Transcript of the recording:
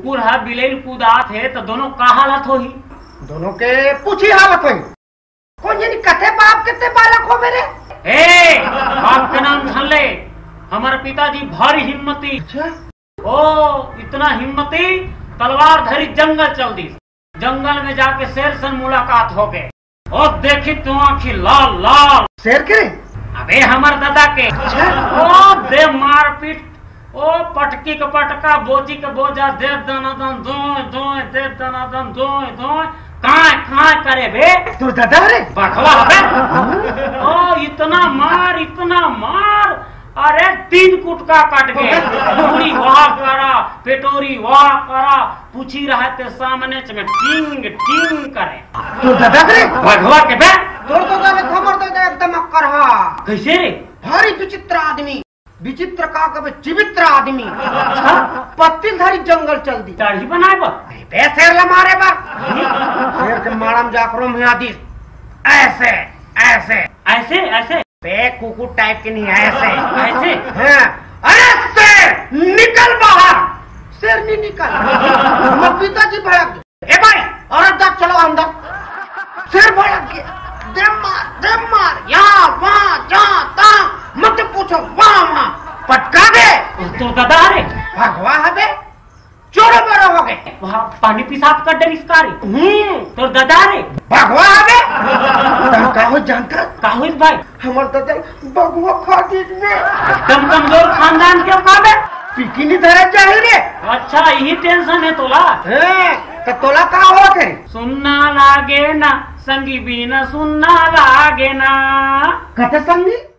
कुकुर है बिलेल कूदात है तो दोनों का हालत होही? दोनों के पूछी हालत होही। कौन जानी कथे बाप कितने बालक हो मेरे। ए बाप के नाम छन ले, हमारे पिताजी भारी हिम्मती। अच्छा? ओ इतना हिम्मती तलवार धरी जंगल चल दी। जंगल में जाके शेर से मुलाकात हो गए और देखी तो आँखी लाल लाल। शेर के? अबे हमार दादा के। अच्छा? ओ दे मार पीट, ओ पटकी के पटका, बोची के बोझा, दे दनादन दोय दोय, दे दनादन दोय दोय, काय करे बे। तू दादा रे? बखवा है। ओ इतना मार, अरे 3 कुटका काट गए। पूरी वाह करा, पेटोरी वाह करा, पूछी रहा थे सामने में टिंग टिंग करे। तू दादा रे? बखवा के बे। तोर दादा रे खबर दे दे एकदम अक्कर हा। कैसे रे? भारी विचित्र आदमी, विचित्र का कबे चिवित्र आदमी। अच्छा? पत्ती धारी जंगल चल दी। दाढ़ी बनाए बा? बे शेर ला मारे बा। शेर के मारम जाकरो में आदिस ऐसे ऐसे ऐसे ऐसे बे कुकुर टाइप के नहीं, ऐसे ऐसे। हाँ। अरे शेर निकल बाहर। शेर नहीं निकल। हमारे पिताजी भड़क गए। ए भाई औरत जा चलो अंदर। शेर भड़क गया। दे मार यहाँ वहाँ जहाँ तहाँ मत पूछो, वहाँ पटका दे। तो दादा रे भगवा है बे, चोरो बड़ो हो गए। वहाँ पानी पिसाब कर डर इसकारी। तो दादा रे भगवा है बे। का हो जानता? का हुई भाई? हमारे दादा भगवा खा दीजिए। कम कमजोर खानदान क्यों खाबे? पिकिनी धरा चाहिए। अच्छा यही टेंशन है तोला? तो तोला का हो थे? सुनना लागे ना संगी बिना सुनना लागे ना। कथे संगी?